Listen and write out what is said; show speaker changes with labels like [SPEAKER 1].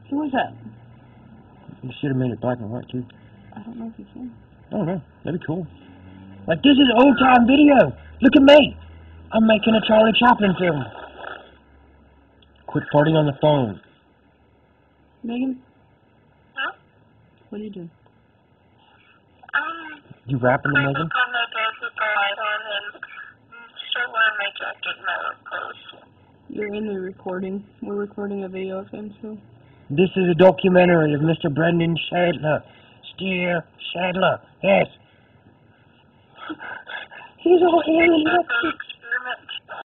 [SPEAKER 1] Who was that?
[SPEAKER 2] You should have made it black and white, too.
[SPEAKER 1] I don't know if you can.
[SPEAKER 2] I don't know. That'd be cool. Like, this is old-time video. Look at me. I'm making a Charlie Chaplin film. Quit farting on the phone.
[SPEAKER 1] Megan?
[SPEAKER 3] Huh?
[SPEAKER 1] What are you doing?
[SPEAKER 2] You rapping to Megan?
[SPEAKER 3] On my dog with the light on and still wearing my jacket and my work clothes.
[SPEAKER 1] You're in the recording. We're recording a video of him, so...
[SPEAKER 2] This is a documentary of Mr. Brendan Shadler. Shadler, yes. He's all hairy and